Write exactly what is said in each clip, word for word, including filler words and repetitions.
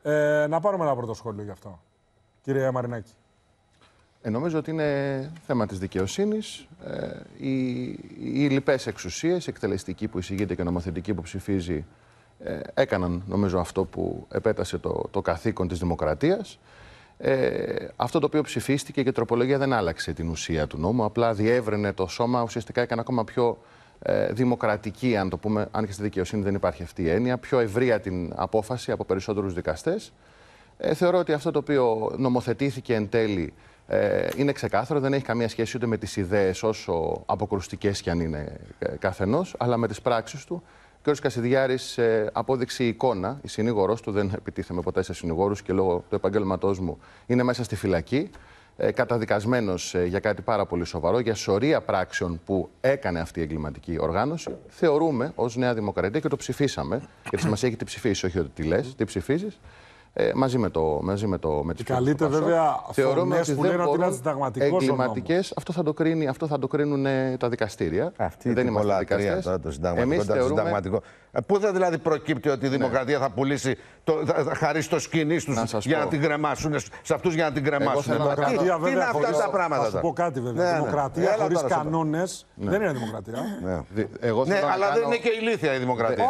Ε, να πάρουμε ένα πρώτο σχόλιο γι' αυτό, κύριε Μαρινάκη. Ε, νομίζω ότι είναι θέμα της δικαιοσύνης. Ε, οι, οι λοιπές εξουσίες, εκτελεστική που εισηγείται και νομοθετική που ψηφίζει, ε, έκαναν νομίζω αυτό που επέτασε το, το καθήκον της δημοκρατίας. Ε, αυτό το οποίο ψηφίστηκε και η τροπολογία δεν άλλαξε την ουσία του νόμου, απλά διεύρυνε το σώμα, ουσιαστικά έκανε ακόμα πιο ε, δημοκρατική, αν το πούμε, αν και στη δικαιοσύνη δεν υπάρχει αυτή η έννοια, πιο ευρεία την απόφαση από περισσότερους δικαστές. Ε, θεωρώ ότι αυτό το οποίο νομοθετήθηκε εν τέλει ε, είναι ξεκάθαρο, δεν έχει καμία σχέση ούτε με τις ιδέες, όσο αποκρουστικές κι αν είναι ε, καθενός, αλλά με τις πράξεις του. Και ο κ. Κασιδιάρης ε, απόδειξε εικόνα, η συνήγορος του, δεν επιτίθεμαι ποτέ σε συνηγόρους και λόγω του επαγγέλματός μου είναι μέσα στη φυλακή, ε, καταδικασμένος ε, για κάτι πάρα πολύ σοβαρό, για σωρία πράξεων που έκανε αυτή η εγκληματική οργάνωση. Θεωρούμε ως Νέα Δημοκρατία και το ψηφίσαμε, γιατί σημασία έχει τι ψηφίσεις, όχι ότι τι λες, τι ψηφίζεις. Ε, μαζί με, το, μαζί με, το, με τις καλείται βέβαια φωνές που λένε ότι είναι αντισυνταγματικός εγκληματικές. Αυτό θα το, κρίνει, αυτό θα το κρίνουν ε, τα δικαστήρια. Αυτή δεν είναι πολλά δικαστές. Τώρα το συνταγματικό. Εμείς θεωρούμε... συνταγματικό. Ε, πού θα δηλαδή προκύπτει ότι η δημοκρατία ναι. θα πουλήσει, το, θα, θα χαρίσει το σκηνή στους για να την κρεμάσουν, σε αυτούς για να την κρεμάσουν. Τι, τι είναι αυτά τα πράγματα. Θα σου πω κάτι βέβαια. Δημοκρατία χωρίς κανόνες δεν είναι δημοκρατία. Ναι, αλλά δεν είναι και ηλίθια η δημοκρατία.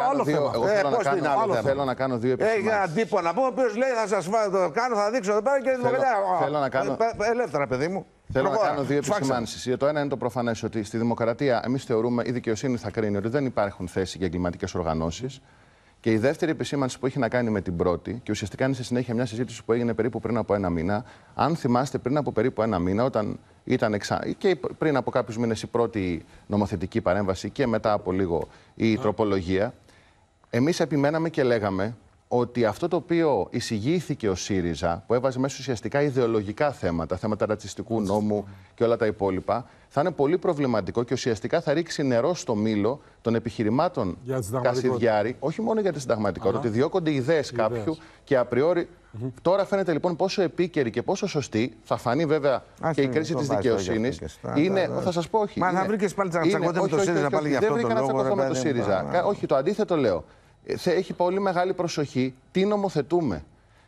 Θέλω να κάνω δύο επισημάνσεις. Έχει έναν τύπο να πούμε, ο οποίος λέει θα σας το κάνω, θα δείξω εδώ πέρα και η δημοκρατία. Θέλω να κάνω. Ελεύθερα, παιδί μου. Θέλω να κάνω δύο επισημάνσεις. Το ένα είναι το προφανές ότι στη δημοκρατία εμείς θεωρούμε, η δικαιοσύνη θα κρίνει ότι δεν υπάρχουν θέσεις για εγκληματικές οργανώσεις. Και η δεύτερη επισήμανση που έχει να κάνει με την πρώτη, και ουσιαστικά είναι σε συνέχεια μια συζήτηση που έγινε περίπου πριν από ένα μήνα. Αν θυμάστε, πριν από περίπου ένα μήνα, όταν ήταν εξα... και πριν από κάποιους μήνες η πρώτη νομοθετική παρέμβαση και μετά από λίγο η τροπολογία, εμείς επιμέναμε και λέγαμε ότι αυτό το οποίο εισηγήθηκε ο ΣΥΡΙΖΑ, που έβαζε μέσα ουσιαστικά ιδεολογικά θέματα, θέματα ρατσιστικού νόμου και όλα τα υπόλοιπα, θα είναι πολύ προβληματικό και ουσιαστικά θα ρίξει νερό στο μήλο των επιχειρημάτων Κασιδιάρη, όχι μόνο για τη συνταγματικότητα, ότι διώκονται ιδέες κάποιου και απριόρι. Mm-hmm. Τώρα φαίνεται λοιπόν πόσο επίκαιρη και πόσο σωστή, θα φανεί βέβαια Άς και η κρίση της δικαιοσύνης. Είναι, θα σας πω, όχι. Μα θα βρήκες πάλι τσακωθείτε με το ΣΥΡΙΖΑ πάλι για αυτό το λόγο. Δεν βρήκα να τσακωθώ με το ΣΥΡΙΖΑ. Όχι, το αντίθετο λέω. Έχει πολύ μεγάλη προσοχή τι νομοθετούμε.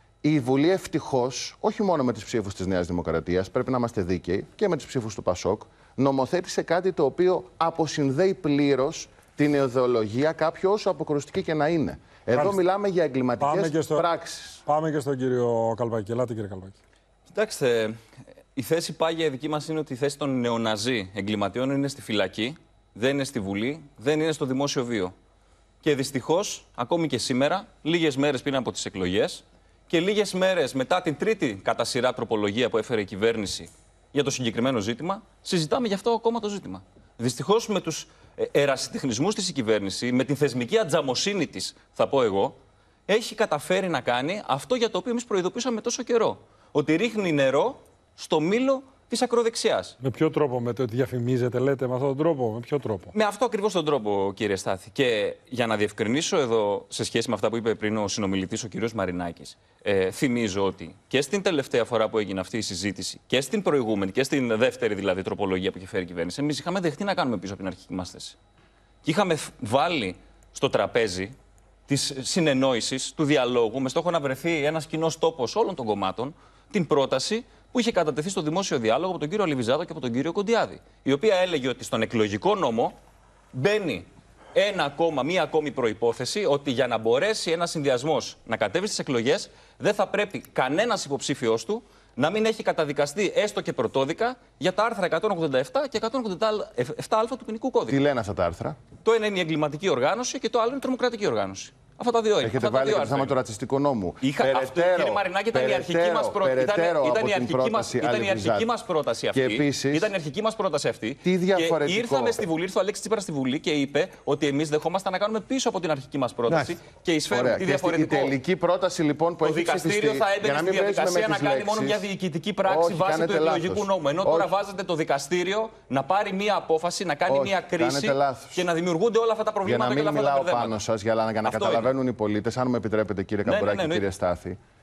Η Βουλή ευτυχώς, όχι μόνο με τις ψήφους της Νέας Δημοκρατίας, πρέπει να είμαστε δίκαιοι και με τις ψήφους του ΠΑΣΟΚ, νομοθέτησε κάτι το οποίο αποσυνδέει πλήρως την ιδεολογία κάποιου όσο αποκρουστική και να είναι. Εδώ Μάλιστα. μιλάμε για εγκληματικές στο... πράξεις. Πάμε και στον κύριο Καλπάκη. Ελάτε, κύριε Καλπάκη. Κοιτάξτε, η θέση πάγια δική μας είναι ότι η θέση των νεοναζί εγκληματιών είναι στη φυλακή, δεν είναι στη Βουλή, δεν είναι στο δημόσιο βίο. Και δυστυχώς, ακόμη και σήμερα, λίγες μέρες πριν από τις εκλογές και λίγες μέρες μετά την τρίτη κατά σειρά τροπολογία που έφερε η κυβέρνηση για το συγκεκριμένο ζήτημα, συζητάμε γι' αυτό ακόμα το ζήτημα. Δυστυχώς, με τους ερασιτεχνισμούς της η κυβέρνηση, με την θεσμική ατζαμοσύνη της, θα πω εγώ, έχει καταφέρει να κάνει αυτό για το οποίο εμείς προειδοποιήσαμε τόσο καιρό. Ότι ρίχνει νερό στο μήλο της ακροδεξιάς. Με ποιο τρόπο, με το ότι διαφημίζετε, λέτε, με αυτόν τον τρόπο, με ποιο τρόπο? Με αυτό ακριβώς τον τρόπο, κύριε Στάθη. Και για να διευκρινίσω εδώ, σε σχέση με αυτά που είπε πριν ο συνομιλητής, ο κύριος Μαρινάκης, ε, θυμίζω ότι και στην τελευταία φορά που έγινε αυτή η συζήτηση και στην προηγούμενη και στην δεύτερη δηλαδή τροπολογία που είχε φέρει η κυβέρνηση, εμείς είχαμε δεχτεί να κάνουμε πίσω από την αρχική μας θέση. Και είχαμε βάλει στο τραπέζι της συνεννόησης, του διαλόγου, με στόχο να βρεθεί ένας κοινός τόπος όλων των κομμάτων, την πρόταση που είχε κατατεθεί στο δημόσιο διάλογο από τον κύριο Αλιβιζάδο και από τον κύριο Κοντιάδη. Η οποία έλεγε ότι στον εκλογικό νόμο μπαίνει ένα ακόμα, μία ακόμη προϋπόθεση ότι για να μπορέσει ένας συνδυασμός να κατέβει στις εκλογές, δεν θα πρέπει κανένας υποψήφιος του να μην έχει καταδικαστεί έστω και πρωτόδικα για τα άρθρα εκατόν ογδόντα επτά και εκατόν ογδόντα επτά α του ποινικού κώδικα. Τι λένε αυτά τα άρθρα? Το ένα είναι η εγκληματική οργάνωση και το άλλο είναι η τρομοκρατική οργάνωση. Αυτά τα δύο είναι. Έχετε βάλει και το θέμα του ρατσιστικού νόμου. Είχα, περαιτέρω, αυτό, κύριε Μαρινάκη, ήταν η αρχική μας πρόταση. Ήταν η αρχική μας, ήταν η αρχική μας πρόταση αυτή. Και επίσης, ήταν η αρχική μας πρόταση αυτή. Τι διαφορετικό. Και ήρθαμε στη Βουλή, ήρθε ο Αλέξης Τσίπρας στη Βουλή και είπε ότι εμείς δεχόμαστε να κάνουμε πίσω από την αρχική μας πρόταση. Να, και εισφέρουμε τη διαφορετικό. Η τελική πρόταση λοιπόν που έχει ψηφιστεί. Το δικαστήριο θα έμπαινε στη διαδικασία να κάνει μόνο μια διοικητική πράξη βάσει του εκλογικού νόμου. Ενώ τώρα βάζετε το δικαστήριο να πάρει μια απόφαση, να κάνει μια κρίση και να δημιουργούνται όλα αυτά τα προβλήματα και όλα αυτά τα προβλήματα. Για να μην μιλάω πάνω σας, για να καταλαβαίνουν οι πολίτες, αν μου επιτρέπετε, κύριε Καμπουράκη και κύριε Στάθη,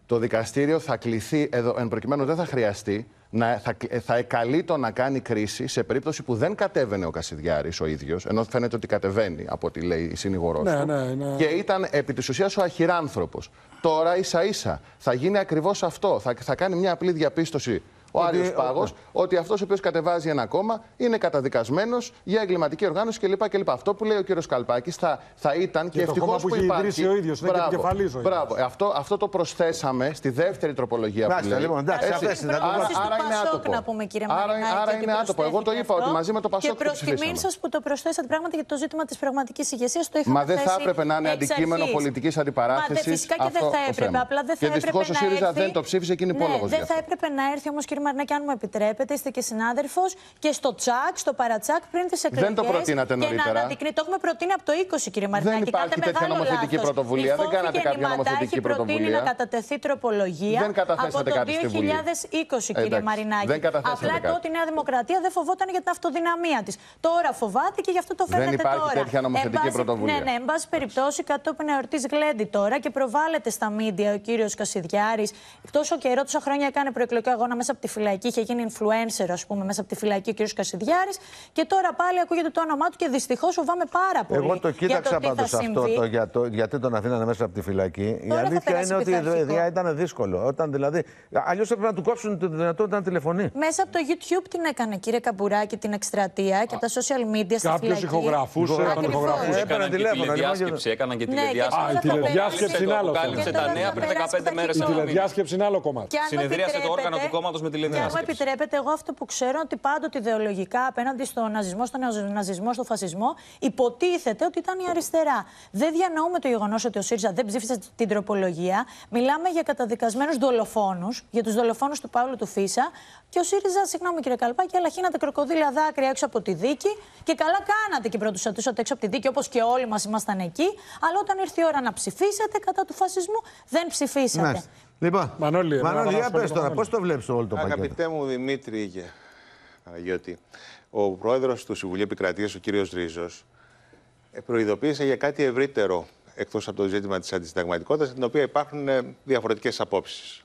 το δικαστήριο θα κληθεί, εδώ, εν προκειμένου δεν θα χρειαστεί, να, θα, θα εκαλεί το να κάνει κρίση σε περίπτωση που δεν κατέβαινε ο Κασιδιάρης ο ίδιος, ενώ φαίνεται ότι κατεβαίνει από ό,τι λέει η συνηγορός ναι, του, ναι, ναι. και ήταν επί της ουσίας ο αχυράνθρωπος. Τώρα ίσα ίσα θα γίνει ακριβώς αυτό. Θα, θα κάνει μια απλή διαπίστωση ο Άριος Πάγος, ότι αυτός ο οποίος κατεβάζει ένα κόμμα είναι καταδικασμένος για εγκληματική οργάνωση κλπ. κλπ. Αυτό που λέει ο κύριος Καλπάκης θα, θα ήταν και, και ευτυχώς που υπάρχει. Ο ίδιος, είναι μπράβο, και ο μπράβο. Αυτό, αυτό το προσθέσαμε στη δεύτερη τροπολογία που λέει. Λοιπόν, εντάξει, άρα, άρα είναι άτομο. Να πούμε, κύριε άρα, άρα είναι άτομο. Εγώ το είπα αυτό. ότι μαζί με το Πασόκ και προς τιμήν σας που το προσθέσατε πράγματι για το ζήτημα της πραγματικής ηγεσίας. Το είχαμε Μα δεν θα έπρεπε να είναι αντικείμενο αρχής. πολιτικής αντιπαράθεσης. Φυσικά και δεν θα έπρεπε. Απλά δεν θα και δυστυχώς ο ΣΥΡΙΖΑ έρθει... δεν το ψήφισε και είναι υπόλογος. Δεν θα έπρεπε να έρθει όμως, κύριε Μαρινάκη, αν μου επιτρέπετε, είστε και συνάδελφος, και στο τσακ, στο παρατσακ πριν τις εκλογές. Δεν το προτείνατε νωρίτερα. Το έχουμε προτείνει από το είκοσι, κύριε Μαρινάκη. Δεν υπάρχει τέτοια νομοθετική λάθος. πρωτοβουλία. Δεν κάνατε κάποια νομοθετική πρωτοβουλία. Προτείνει να κατατεθεί τροπολογία δεν από το δύο χιλιάδες είκοσι, κύριε Εντάξει, Μαρινάκη. δεν Απλά τότε η Νέα Δημοκρατία δεν φοβόταν για την αυτοδυναμία της. Τώρα φοβάται και γι' αυτό το φαίνεται τώρα. Δεν υπάρχει τώρα τέτοια νομοθετική εν πρωτοβουλία. Ναι, ναι, εν πάση περιπτώσει, κατόπιν εορτής γλέντι τώρα και προβάλλεται στα μίντια ο κύριος Κασιδιάρης. Τόσο καιρό, τόσα χρόνια έκανε προεκλογικό αγώνα μέσα από τη φυλακή, είχε γίνει influencer, ας πούμε, μέσα από τη φυλακή ο κύριος Κασιδιάρης. Και τώρα πάλι ακούγεται το όνομά του και δυστυχώς φοβάμαι πάρα πολύ. Εγώ το κοίταξα πάντως αυτό το, για το, γιατί τον αφήνανε μέσα από τη φυλακή. Τώρα η αλήθεια είναι ότι η ιδέα ήταν δύσκολο. Όταν δηλαδή. Αλλιώς έπρεπε να του κόψουν τη δυνατότητα να τηλεφωνεί. Μέσα από το YouTube την έκανε, κύριε Καμπουράκη, την εκστρατεία και τα social media στη φυλακή. Κάποιος ηχογραφούσε, τον ηχογραφούσε. Έκαναν και τηλεδιάσκεψη. Έκαναν και τηλεδιάσκεψη. Η τηλεδιάσκεψη είναι άλλο. Κάλυψε τα νέα πριν δεκαπέντε μέρες. Η τηλεδιάσκεψη είναι άλλο κομμάτι. Συνεδρίασε το όργανο του κόμματος με τηλεδιάσκεψη. Και αν μου επιτρέπετε, εγώ αυτό που ξέρω ότι πάντοτε ιδεολογικά απέναντι στον ναζισμό, στον ναζισμό, στον φασισμό, υποτίθεται ότι ήταν η αριστερά. Δεν διανοούμε το γεγονός ότι ο ΣΥΡΙΖΑ δεν ψήφισε την τροπολογία. Μιλάμε για καταδικασμένους δολοφόνους, για τους δολοφόνους του Παύλου του Φίσα. Και ο ΣΥΡΙΖΑ, συγγνώμη κύριε Καλπάκη, αλλά χύνατε κροκοδίλια δάκρυα έξω από τη δίκη. Και καλά κάνατε και πρωτοσατούσατε έξω από τη δίκη, όπως και όλοι μας ήμασταν εκεί. Αλλά όταν ήρθε η ώρα να ψηφίσετε κατά του φασισμού, δεν ψηφίσατε. Ναι. Λοιπόν, Μανώλη, Μανώλη, για πες τώρα, πώς το βλέπεις όλο το πακέτο? Αγαπητέ μου Δημήτρη και Παναγιώτη, ο πρόεδρος του Συμβουλίου Επικρατείας, ο κύριος Ρίζος, προειδοποίησε για κάτι ευρύτερο εκτός από το ζήτημα της αντισυνταγματικότητας, στην οποία υπάρχουν διαφορετικές απόψεις.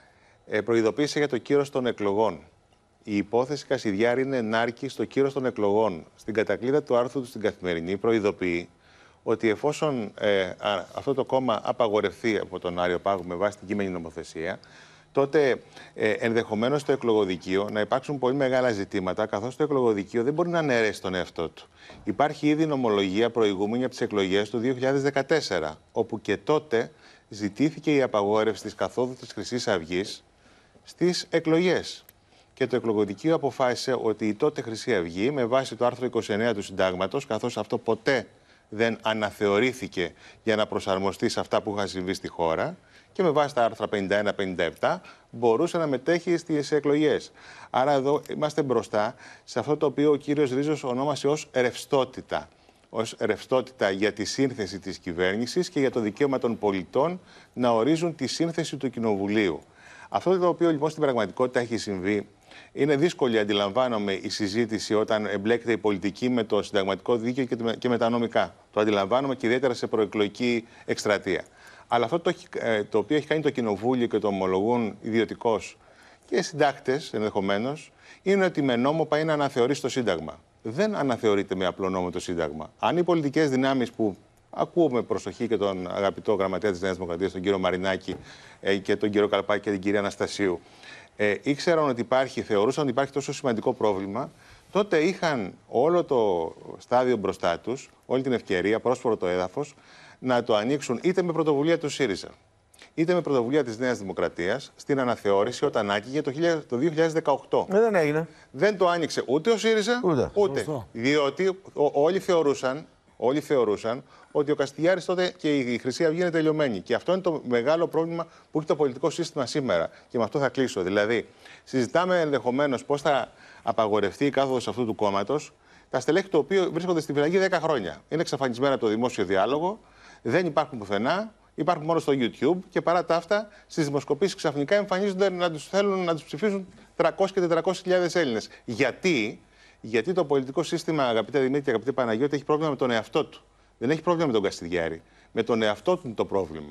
Ε, προειδοποίησε για το κύρος των εκλογών. Η υπόθεση Κασιδιάρη είναι ενάρκη στο κύρος των εκλογών. Στην κατακλείδα του άρθρου του στην Καθημερινή προειδοποιεί ότι εφόσον ε, α, αυτό το κόμμα απαγορευτεί από τον Άριο Πάγο με βάση την κείμενη νομοθεσία, τότε ε, ενδεχομένως στο εκλογοδικείο να υπάρξουν πολύ μεγάλα ζητήματα, καθώς το εκλογοδικείο δεν μπορεί να αναιρέσει τον εαυτό του. Υπάρχει ήδη νομολογία προηγούμενη από τις εκλογές του δύο χιλιάδες δεκατέσσερα, όπου και τότε ζητήθηκε η απαγόρευση της καθόδου της Χρυσής Αυγής στις εκλογές. Και το εκλογοδικείο αποφάσισε ότι η τότε Χρυσή Αυγή, με βάση το άρθρο είκοσι εννέα του Συντάγματος, καθώς αυτό ποτέ δεν αναθεωρήθηκε για να προσαρμοστεί σε αυτά που είχαν συμβεί στη χώρα, και με βάση τα άρθρα πενήντα ένα πενήντα επτά μπορούσε να μετέχει στις εκλογές. Άρα εδώ είμαστε μπροστά σε αυτό το οποίο ο κύριος Ρίζος ονόμασε ως ρευστότητα. Ως ρευστότητα για τη σύνθεση της κυβέρνησης και για το δικαίωμα των πολιτών να ορίζουν τη σύνθεση του Κοινοβουλίου. Αυτό το οποίο λοιπόν στην πραγματικότητα έχει συμβεί, είναι δύσκολη, αντιλαμβάνομαι, η συζήτηση όταν εμπλέκεται η πολιτική με το συνταγματικό δίκαιο και με τα νομικά. Το αντιλαμβάνομαι και ιδιαίτερα σε προεκλογική εκστρατεία. Αλλά αυτό το, το οποίο έχει κάνει το Κοινοβούλιο και το ομολογούν ιδιωτικώς και συντάκτες ενδεχομένως, είναι ότι με νόμο πάει να αναθεωρήσει το Σύνταγμα. Δεν αναθεωρείται με απλό νόμο το Σύνταγμα. Αν οι πολιτικές δυνάμεις που ακούμε προσοχή και τον αγαπητό γραμματέα της Νέας Δημοκρατίας, τον κύριο Μαρινάκη, ε, και τον κύριο Καλπάκη και την κυρία Αναστασίου, ε, ήξεραν ότι υπάρχει, θεωρούσαν ότι υπάρχει τόσο σημαντικό πρόβλημα, τότε είχαν όλο το στάδιο μπροστά τους, όλη την ευκαιρία, πρόσφορο το έδαφος, να το ανοίξουν είτε με πρωτοβουλία του ΣΥΡΙΖΑ, είτε με πρωτοβουλία της Νέας Δημοκρατίας, στην αναθεώρηση όταν άνοιγε το δύο χιλιάδες δεκαοκτώ. Ε, δεν έγινε. Δεν το άνοιξε ούτε ο ΣΥΡΙΖΑ, ούτε. ούτε. Διότι ο, όλοι, θεωρούσαν, όλοι θεωρούσαν ότι ο Κασιδιάρης τότε και η Χρυσή Αυγή είναι τελειωμένη. Και αυτό είναι το μεγάλο πρόβλημα που έχει το πολιτικό σύστημα σήμερα. Και με αυτό θα κλείσω. Δηλαδή, συζητάμε ενδεχομένως πώς θα απαγορευτεί η κάθοδος αυτού του κόμματος, τα στελέχη του οποίου βρίσκονται στη φυλακή δέκα χρόνια. Είναι εξαφανισμένα από το δημόσιο διάλογο, δεν υπάρχουν πουθενά, υπάρχουν μόνο στο YouTube και παρά τα αυτά στις δημοσκοπήσεις ξαφνικά εμφανίζονται να τους θέλουν να τους ψηφίσουν τριακόσιες και τετρακόσιες χιλιάδες Έλληνες. Γιατί? Γιατί το πολιτικό σύστημα, αγαπητέ Δημήτρη και αγαπητέ Παναγιώτη, έχει πρόβλημα με τον εαυτό του. Δεν έχει πρόβλημα με τον Κασιδιάρη. Με τον εαυτό του είναι το πρόβλημα.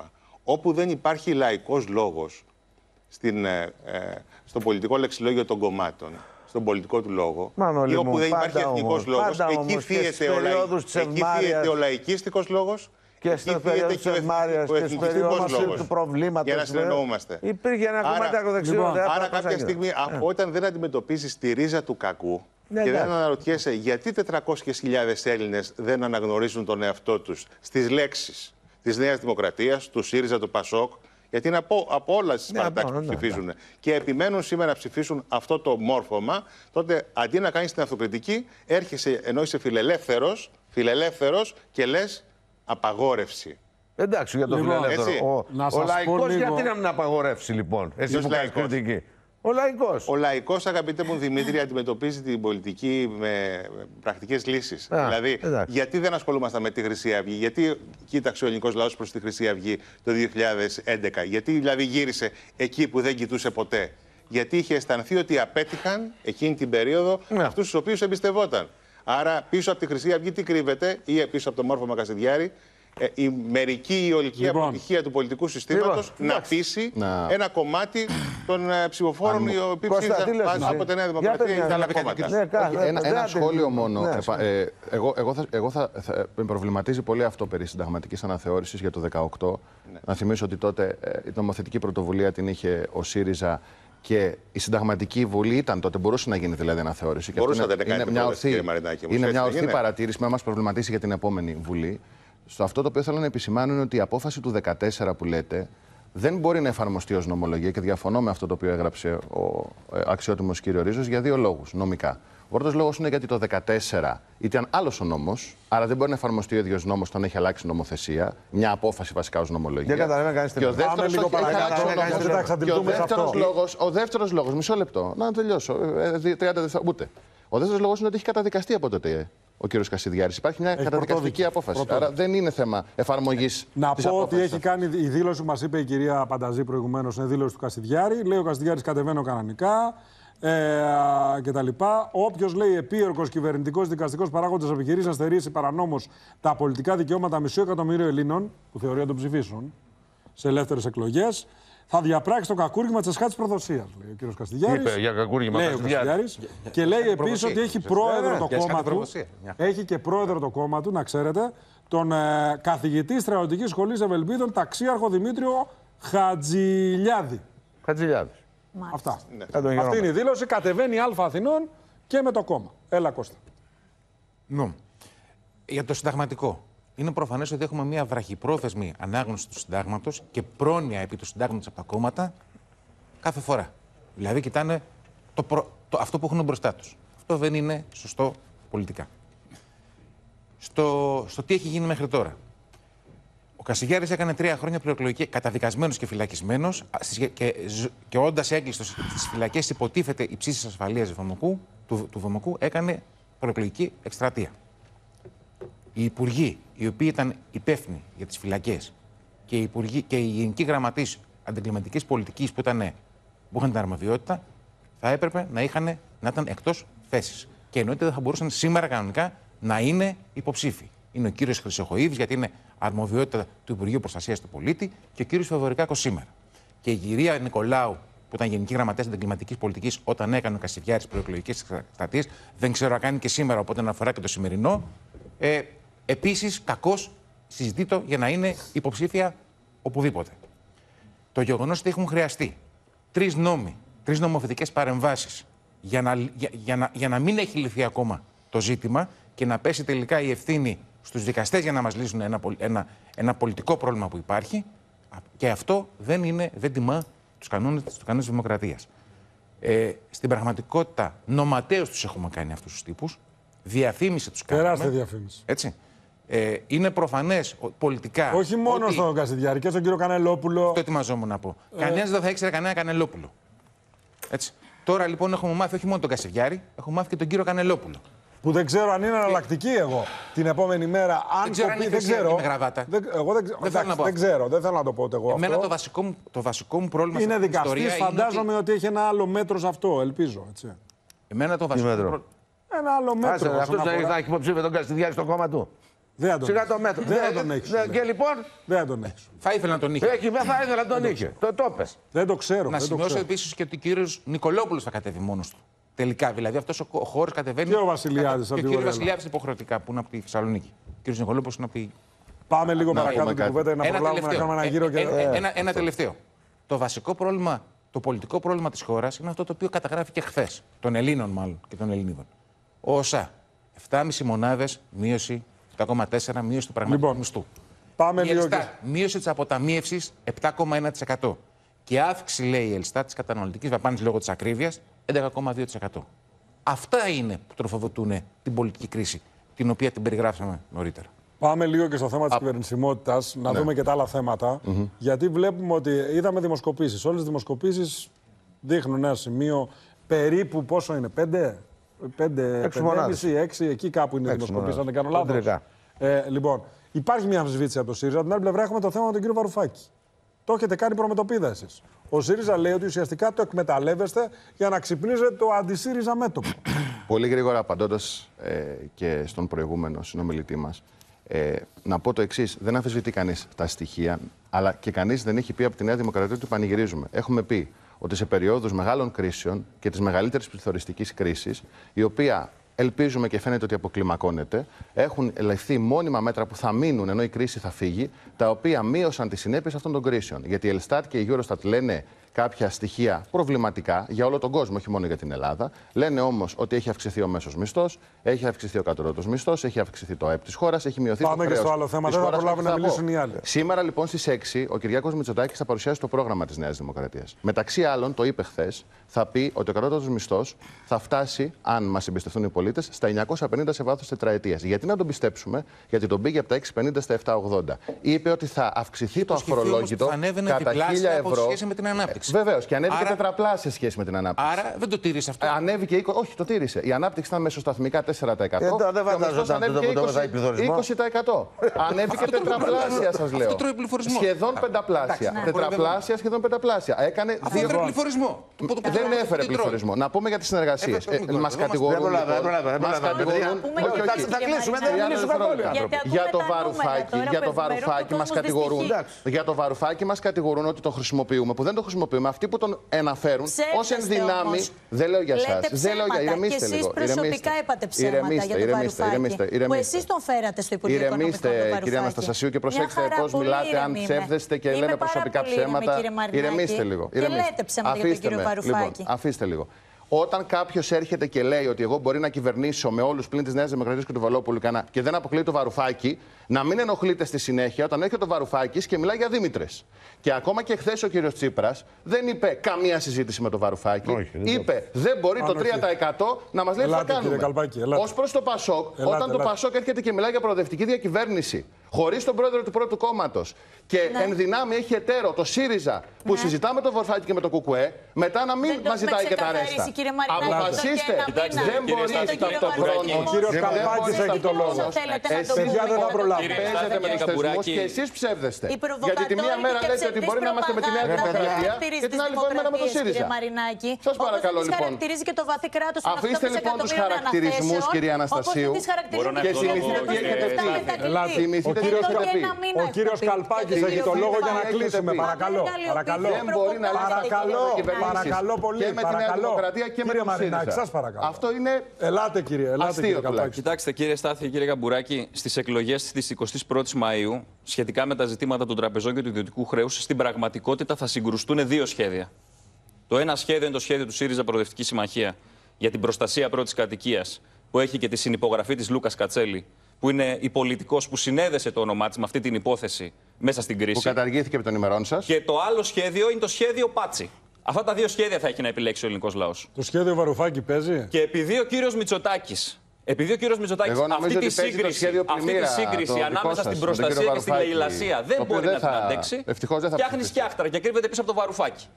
Όπου δεν υπάρχει λαϊκός λόγος στην, ε, ε, στο πολιτικό λεξιλόγιο των κομμάτων, στον πολιτικό του λόγο, ή όπου δεν υπάρχει εθνικός λόγος, εκεί φύεται ο, λαϊ... ο λαϊκίστικος λόγος. Και στην περίοδο της Ευμάρειας και στην περίοδο του προβλήματος. Για να συνεννοούμαστε. Υπήρχε ένα κομμάτι ακροδεξιό. Λοιπόν, άρα κάποια στιγμή, yeah. όταν δεν αντιμετωπίζεις τη ρίζα του κακού yeah, και yeah. δεν αναρωτιέσαι γιατί τετρακόσιες χιλιάδες Έλληνες δεν αναγνωρίζουν τον εαυτό τους στις λέξεις της Νέας Δημοκρατίας, του ΣΥΡΙΖΑ, του ΠΑΣΟΚ, γιατί είναι από, από όλα τις yeah, παρατάξεις yeah, που ψηφίζουν yeah. και επιμένουν σήμερα να ψηφίσουν αυτό το μόρφωμα, τότε αντί να κάνεις την αυτοκριτική, έρχεσαι ενώ είσαι φιλελεύθερος, φιλελεύθερος και λες απαγόρευση. Εντάξει, για τον λοιπόν, φιλελεύθερο. Ο, ο λαϊκός λίγο... γιατί να μην απαγορεύσει, λοιπόν, εσύ που κάνεις κριτική. Ο λαϊκός. Ο λαϊκός, αγαπητέ μου Δημήτρη, αντιμετωπίζει την πολιτική με πρακτικές λύσεις. Α, δηλαδή, εντάξει. γιατί δεν ασχολούμασταν με τη Χρυσή Αυγή, γιατί κοίταξε ο ελληνικός λαός προς τη Χρυσή Αυγή το δύο χιλιάδες έντεκα, γιατί δηλαδή γύρισε εκεί που δεν κοιτούσε ποτέ. Γιατί είχε αισθανθεί ότι απέτυχαν εκείνη την περίοδο ναι. αυτούς τους οποίους εμπιστευόταν. Άρα πίσω από τη Χρυσή Αυγή τι κρύβεται, ή πίσω από το μόρφωμα Κασιδιάρη, ε, η μερική η ολική λοιπόν. αποτυχία του πολιτικού συστήματος λοιπόν. να πείσει να... ένα κομμάτι των ε, ψηφοφόρων οι οποίοι ψήφισαν από τη Νέα Δημοκρατία ή τα άλλα κόμματα. Ναι, ένα, ένα σχόλιο μόνο. Ναι, ε, εγώ εγώ, θα, εγώ θα, θα με προβληματίζει πολύ αυτό περί συνταγματικής αναθεώρησης για το δύο χιλιάδες δεκαοκτώ. Ναι. Να θυμίσω ότι τότε ε, η νομοθετική πρωτοβουλία την είχε ο ΣΥΡΙΖΑ. Και η Συνταγματική Βουλή ήταν τότε, μπορούσε να γίνει δηλαδή αναθεώρηση. Μπορούσατε να είναι μια ορθή, είναι μια ορθή παρατήρηση που να μας προβληματίσει για την επόμενη Βουλή. Στο αυτό το οποίο θέλω να επισημάνω είναι ότι η απόφαση του δεκατέσσερα που λέτε δεν μπορεί να εφαρμοστεί ως νομολογία και διαφωνώ με αυτό το οποίο έγραψε ο αξιότιμος κύριο Ρίζος για δύο λόγους νομικά. Ο πρώτος λόγος είναι γιατί το δεκατέσσερα ήταν άλλος ο νόμος, άρα δεν μπορεί να εφαρμοστεί ο ίδιος νόμος όταν έχει αλλάξει νομοθεσία, μια απόφαση βασικά ως νομολογία. Δεν καταλαβαίνω κανείς και ο δεύτερος λόγος, ο δεύτερος λόγος, μισό λεπτό, να τελειώσω, τριάντα δευτερόλεπτα, ούτε. Ο δεύτερος λόγος είναι ότι έχει καταδικαστεί από τότε ο κύριος Κασιδιάρης. Υπάρχει μια έχει καταδικαστική απόφαση. Πρωτόδικη. Άρα δεν είναι θέμα εφαρμογής. Να της πω απόφασης. ότι έχει κάνει η δήλωση που μας είπε η κυρία Πανταζή προηγουμένως, είναι δήλωση του Κασιδιάρη. Λέει ο Κασιδιάρης κατεβαίνω κανονικά. Ε, κτλ. Όποιος λέει επίορκος κυβερνητικός δικαστικός παράγοντας επιχειρήσει να στερήσει παρανόμως τα πολιτικά δικαιώματα μισού εκατομμύριο Ελλήνων, που θεωρεί να τον ψηφίσουν σε ελεύθερες εκλογές, θα διαπράξει το κακούργημα της εσχάτης προδοσίας, λέει ο κύριος Κασιδιάρης. Είπε για κακούργημα λέει ο Κασιδιάρης. Και λέει επίσης ότι έχει πρόεδρο το κόμμα του. Έχει και πρόεδρο το κόμμα του, να ξέρετε, τον ε, καθηγητή Στρατιωτικής Σχολής Ευελπίδων, ταξίαρχο Δημήτριο Χατζηλιάδη. Χατζηλιάδη. Αυτά. Ναι. Αυτή είναι η δήλωση. Κατεβαίνει Α Αθηνών και με το κόμμα. Έλα, Κώστα. Ναι. Για το συνταγματικό. Είναι προφανές ότι έχουμε μια βραχυπρόθεσμη ανάγνωση του συντάγματος και πρόνοια επί του συντάγματος από τα κόμματα κάθε φορά. Δηλαδή, κοιτάνε το προ... το... αυτό που έχουν μπροστά τους. Αυτό δεν είναι σωστό πολιτικά. Στο, στο τι έχει γίνει μέχρι τώρα. Ο Κασιδιάρης έκανε τρία χρόνια προεκλογική, καταδικασμένος και φυλακισμένος και, και όντας έγκλειστος στις φυλακές, υποτίθεται υψής ασφαλείας του Βαμακού, του, του Βαμακού, έκανε προεκλογική εκστρατεία. Οι υπουργοί, οι οποίοι ήταν υπεύθυνοι για τις φυλακές και οι, υπουργοί, και οι γενικοί γραμματείς αντιγκληματικής πολιτικής που, ήταν, που είχαν την αρμοδιότητα, θα έπρεπε να, είχαν, να ήταν εκτός θέσης. Και εννοείται δεν θα μπορούσαν σήμερα κανονικά να είναι υποψήφοι. Είναι ο κύριος Χρυσοχοΐδης, γιατί είναι αρμοδιότητα του Υπουργείου Προστασίας του Πολίτη, και ο κύριος Θεοδωρικάκος σήμερα. Και η κυρία Νικολάου, που ήταν γενική γραμματέας αντιγκληματικής πολιτικής όταν έκανε ο Κασιδιάρης προεκλογικές εκστρατείες, δεν ξέρω αν κάνει και σήμερα, οπότε αναφορά και το σημερινό. Ε, Επίσης, κακώς συζητείται για να είναι υποψήφια οπουδήποτε. Το γεγονός ότι έχουν χρειαστεί τρεις νόμοι, τρεις νομοθετικές παρεμβάσεις για να, για, για, να, για να μην έχει λυθεί ακόμα το ζήτημα και να πέσει τελικά η ευθύνη στους δικαστές για να μας λύσουν ένα, ένα, ένα πολιτικό πρόβλημα που υπάρχει, και αυτό δεν, είναι, δεν τιμά τους κανόνες, τους κανόνες της δημοκρατίας. Ε, στην πραγματικότητα, νοματέως τους έχουμε κάνει αυτούς τους τύπους, διαφήμιση τους κάνουμε. Τεράστια διαφήμιση. Έτσι. Ε, είναι προφανές πολιτικά. Όχι μόνο ότι... στον Κασιδιάρη, και στον κύριο Κανελόπουλο. Αυτό ετοιμαζόμουν να πω. Ε... Κανένας δεν θα ήξερε κανένα Κανελόπουλο. Έτσι. Τώρα λοιπόν έχουμε μάθει όχι μόνο τον Κασιδιάρη, έχουμε μάθει και τον κύριο Κανελόπουλο. Που δεν ξέρω αν είναι εναλλακτική εγώ την επόμενη μέρα. Αν δεν ξέρω το αν πει, είναι δεν ξέρω. Με γραβάτα. Δεν, εγώ δεν, δεν, εντάξει, θέλω να δεν ξέρω, δεν θέλω να το πω εγώ. Εμένα αυτό. Το, βασικό μου, το βασικό μου πρόβλημα είναι στην ιστορία δικαστής, φαντάζομαι ότι... ότι έχει ένα άλλο μέτρο σε αυτό, ελπίζω. Έτσι. Εμένα το βασικό μου πρόβλημα. Ένα άλλο μέτρο. Αυτό θα έχει υποψήφιο τον Κασιδιάρη στο κόμμα του. Δεν τον Σιγά το μέτρο. Δεν θα τον έχει. Και λοιπόν. Δεν θα τον έχει. Θα ήθελα να τον είχε. Έχει, δεν θα ήθελα να τον είχε. Το το πες. Δεν το ξέρω. Να δεν το σημειώσω ξέρω. επίση και ότι ο κύριο Νικολόπουλο θα κατέβει μόνο του. Τελικά, δηλαδή αυτό ο χώρο κατεβαίνει. Και ο Βασιλιάδης Και από ο τη κύριο Βορειοελλάδα. Βασιλιάδης υποχρεωτικά που είναι από τη Θεσσαλονίκη. Ο κύριο Νικολόπουλο είναι από τη. Πάμε λίγο Να παρακάτω πούμε την κάτι. κουβέντα να προλάβουμε να κάνουμε ένα γύρο. Ε, Και... ε, ε, ένα, ένα τελευταίο. Το βασικό πρόβλημα, το πολιτικό πρόβλημα τη χώρα είναι αυτό το οποίο καταγράφηκε χθε. Των Ελλήνων, μάλλον και των Ελληνίδων. Ο ΩΣΑ. επτά κόμμα πέντε μονάδε μείωση, επτά κόμμα τέσσερα μείωση του πραγματικού Λοιπόν, μισθού. Πάμε Η λίγο. Ελστάτ, Και... μείωση τη αποταμίευση επτά κόμμα ένα τοις εκατό. Και αύξηση, λέει η Ελστάτ, τη καταναλωτική δαπάνη λόγω τη ακρίβεια έντεκα κόμμα δύο τοις εκατό. Αυτά είναι που τροφοδοτούν την πολιτική κρίση, την οποία την περιγράψαμε νωρίτερα. Πάμε λίγο και στο θέμα τη κυβερνησιμότητα, να Ναι. δούμε και τα άλλα θέματα. Mm-hmm. Γιατί βλέπουμε ότι είδαμε δημοσκοπήσεις. Όλες οι δημοσκοπήσεις δείχνουν ένα σημείο περίπου πόσο είναι, πέντε, πέντε, πέντε, έξι, εκεί κάπου είναι οι δημοσκοπήσεις, αν δεν κάνω λάθος. Ε, λοιπόν, υπάρχει μια αμφισβήτηση από το ΣΥΡΙΖΑ. Από την άλλη πλευρά έχουμε το θέμα με τον κύριο Βαρουφάκη. Το έχετε κάνει προμετωπίδα εσείς. Ο ΣΥΡΙΖΑ λέει ότι ουσιαστικά το εκμεταλλεύεστε για να ξυπνίζετε το αντι-ΣΥΡΙΖΑ μέτωπο. Πολύ γρήγορα απαντώντας ε, και στον προηγούμενο συνομιλητή μας, ε, να πω το εξής. Δεν αμφισβητεί κανείς τα στοιχεία, αλλά και κανείς δεν έχει πει από τη Νέα Δημοκρατία ότι πανηγυρίζουμε. Έχουμε πει ότι σε περιόδους μεγάλων κρίσεων και της μεγαλύτερης πληθωριστικής κρίσης, η οποία ελπίζουμε και φαίνεται ότι αποκλιμακώνεται, έχουν ληφθεί μόνιμα μέτρα που θα μείνουν ενώ η κρίση θα φύγει, τα οποία μείωσαν τις συνέπειες αυτών των κρίσεων. Γιατί η Ελστάτ και η Eurostat λένε κάποια στοιχεία προβληματικά για όλο τον κόσμο, όχι μόνο για την Ελλάδα. Λένε όμως ότι έχει αυξηθεί ο μέσος μισθός, έχει αυξηθεί ο κατώτατος μισθός, έχει αυξηθεί το ΑΕΠ της χώρας, έχει μειωθεί Πάμε το χρέος. και στο άλλο θέμα. Δεν θα προλάβουν να μιλήσουν οι άλλοι. Σήμερα λοιπόν στις έξι ο Κυριάκος Μητσοτάκης θα παρουσιάσει το πρόγραμμα της Νέας Δημοκρατίας. Μεταξύ άλλων, το είπε χθες, θα πει ότι ο κατώτατος μισθός θα φτάσει, αν μας εμπιστευτούν οι πολίτες, στα εννιακόσια πενήντα σε βάθος τετραετίας. Γιατί να τον πιστέψουμε, γιατί τον πήγε από τα έξι πενήντα στα επτά ογδόντα. Είπε ότι θα αυξηθεί το αφορολόγητο κατά χίλια ευρώ. Με την ανάπτυξη. Βεβαίως, και ανέβηκε Άρα... τετραπλάσια σε σχέση με την ανάπτυξη. Άρα δεν το τήρησε αυτό. Ε, ανέβηκε είκοσι... Όχι, το τήρησε. Η ανάπτυξη ήταν μεσοσταθμικά τέσσερα τοις εκατό. Ε, τώρα δεν φαντάζονταν τότε που το μετάει πληθωρισμό. είκοσι τοις εκατό. Ανέβηκε τετραπλάσια, σας λέω. Αυτό τρώει πληθωρισμό. Σχεδόν πενταπλάσια. Τετραπλάσια, σχεδόν πενταπλάσια. Έκανε Αυτό δύο... έφερε πληθωρισμό. Δεν έφερε πληθωρισμό. Να πούμε για τις συνεργασίες. Μας κατηγορούν. Μας κατηγορούν. Θα κλείσουμε, δεν θα μιλήσουμε καθόλου. Για το βαρουφάκι, για το βαρουφάκι μας κατηγορούν. Για το βαρουφάκι μας κατηγορούν ότι το χρησιμοποιούμε, που δεν το χρησιμοποιούμε. Αυτοί που τον αναφέρουν ως ενδυνάμει. Δεν λέω για εσάς. Δεν λέω για ηρεμήστε λίγο. Και εσείς προσωπικά είπατε ψέματα για τον Βαρουφάκη, που εσείς τον φέρατε στο Υπουργείο Οικονομικών. Ηρεμήστε, κυρία Αναστασίου, και προσέξτε πώς μιλάτε. Αν ψεύδεστε και λέμε προσωπικά ψέματα, ηρεμήστε λίγο. Και λέτε ψέματα για τον κύριο Βαρουφάκη. Αφήστε λίγο. Όταν κάποιος έρχεται και λέει ότι εγώ μπορεί να κυβερνήσω με όλους πλην της Νέας Δημοκρατίας και του Βελόπουλου και δεν αποκλείει το Βαρουφάκη, να μην ενοχλείται στη συνέχεια όταν έρχεται ο Βαρουφάκης και μιλάει για Δήμητρες. Και ακόμα και χθες ο κύριος Τσίπρας δεν είπε καμία συζήτηση με το Βαρουφάκη. Όχι, είπε δεν μπορεί το τρία τοις εκατό να μας λέει τι θα κάνουμε. Ως προς το Πασόκ, ελάτε, όταν ελάτε. το Πασόκ έρχεται και μιλάει για προοδευτική διακυβέρνηση, χωρίς τον πρόεδρο του πρώτου κόμματος και ναι. εν δυνάμει έχει εταίρο το ΣΥΡΙΖΑ που ναι. συζητά με το Βαρουφάκη και με το ΚΚΕ, μετά να μην μας ζητάει και τα ρέστα. Αποφασίστε. Δεν μπορεί ταυτόχρονα. Ο κύριος Καλπάκης έχει το λόγο. Εσείς δεν θα προλάβετε. Παίζετε με τους θεσμούς και εσείς ψεύδεστε. Γιατί τη μία μέρα λέτε ότι μπορεί να είμαστε με τη Νέα Δημοκρατία και την άλλη μέρα με το ΣΥΡΙΖΑ. Σας παρακαλώ λοιπόν. Χαρακτηρίζει και το βαθύ κράτος. Αφήστε λοιπόν τους χαρακτηρισμούς, κυρία Αναστασίου, και θυμηθείτε τι έχετε πει. Ο κύριος Καλπάκης έχει το λόγο για να κλείσουμε. Παρακαλώ. Παρακαλώ. Δεν μπορεί να λύσει Παρακαλώ πολύ. Και με τη Νέα Δημοκρατία και με το ΣΥΡΙΖΑ. Αυτό είναι. Ελάτε κύριε. Ελάτε, κύριε Καλπάκη. Κοιτάξτε κύριε Στάθη και κύριε Καμπουράκη, στις εκλογές της εικοστής πρώτης Μαΐου, σχετικά με τα ζητήματα των τραπεζών και του ιδιωτικού χρέους, στην πραγματικότητα θα συγκρουστούν δύο σχέδια. Το ένα σχέδιο είναι το σχέδιο του ΣΥΡΙΖΑ Προοδευτική Συμμαχία για την προστασία πρώτης κατοικίας, που έχει και τη συνυπογραφή της Λούκας Κατσέλη, που είναι η πολιτικός που συνέδεσε το όνομά της με αυτή την υπόθεση μέσα στην κρίση. Που καταργήθηκε από των ημερών σας. Και το άλλο σχέδιο είναι το σχέδιο Πάτσι. Αυτά τα δύο σχέδια θα έχει να επιλέξει ο ελληνικός λαός. Το σχέδιο Βαρουφάκη παίζει. Και επειδή ο κύριος Μητσοτάκης. Επειδή ο κύριος Μητσοτάκης αυτή τη σύγκριση, αυτή τη σύγκριση ανάμεσα στην προστασία και στην λαιλασία δεν μπορεί να την αντέξει, φτιάχνει σκιάχτρα και κρύβεται πίσω από το Βαρουφάκι.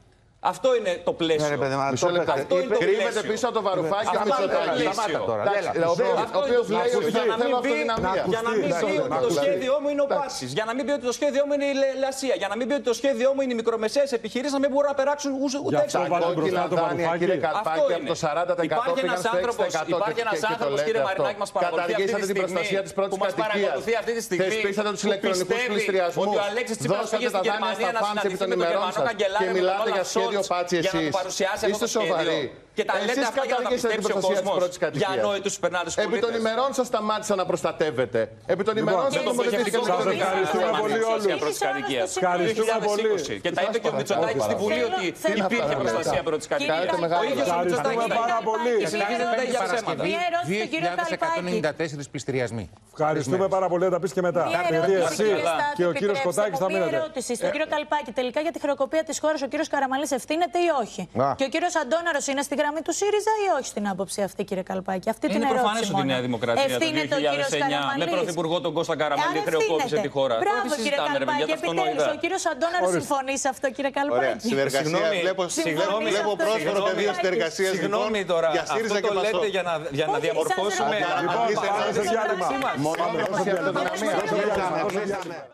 Αυτό είναι το πλαίσιο. Ναι, παιδί, αυτό είναι το πλαίσιο. Κρύβεται πίσω από το Βαρουφάκι και Μητσοτάκη. Ο οποίος λέει ότι θέλω αυτοδυναμία. Για να μην πει ότι το σχέδιό μου είναι ο Πάσης. Για να μην πει ότι το σχέδιό μου είναι η λασία. Για να μην πει ότι το σχέδιό μου είναι οι μικρομεσαίες επιχειρήσεις να μην μπορούν να περάξουν ούτε έξω. Τα κόκκινα δάνεια, κύριε Καλπάκη, από το σαράντα τοις εκατό πήγαν στο έξι τοις εκατό. Υπάρχει ένας άνθρωπος, κύριε Μαρινάκη, μας παρακολουθεί καταργήσατε την προστασία της πρώτης κατοικίας. Θεσπίσατε τους ηλεκτρονικούς πληστηριασμούς. Δώσατε τα δάνεια στα φαντς επί των ημερών σας. Και μιλάτε για σχέδιο Πάτσι εσείς. Είστε σοβαροί. Και τα λέτε αυτά για να τα πιστέψει ο κόσμος. Για ανόητους τους περνάτε στους πολίτες. Επί των ημερών σας σταμάτησα να προστατεύετε. Επί των ημερών σας τοποθετηθήκατε. Σας ευχαριστούμε πολύ όλους. Ευχαριστούμε πολύ. Και τα είπε και ο Μητσοτάκης στη Βουλή ότι υπήρχε προστασία πρώτης κατοικίας. Ευχαριστούμε πάρα πολύ. δύο χιλιάδες εκατόν ενενήντα τέσσερα πληστηριασμοί. Ευχαριστούμε πάρα πολύ. Θα τα πεις και μετά. Γιατί εσύ και ο κύριος Κοτάκης θα μείνετε. Ερώτηση στον κύριο Καλπάκη. Τελικά για τη χρεοκοπία της χώρας ο κύριος Καραμανλής ευθύνεται ή όχι? Και ο κύριος Αντώναρος είναι στη γραμμή του ΣΥΡΙΖΑ ή όχι στην άποψη αυτή, κύριε Καλπάκη? Αυτή την ερώτηση. Είναι προφανές ότι η Νέα Δημοκρατία το δύο χιλιάδες εννιά με πρωθυπουργό τον Κώστα Καραμανλή χρεοκόπησε τη χώρα. Μπράβο, κύριε Καλπάκη. Επιτέλους, ο κύριος Αντώναρος συμφωνεί σε αυτό, κύριε Καλπάκη. Συνεργασία. Βλέπω πρόσφορο πεδίο συνεργασία. Συγγνώμη τώρα. Αυτό το λέτε για να διαμορφώσουμε.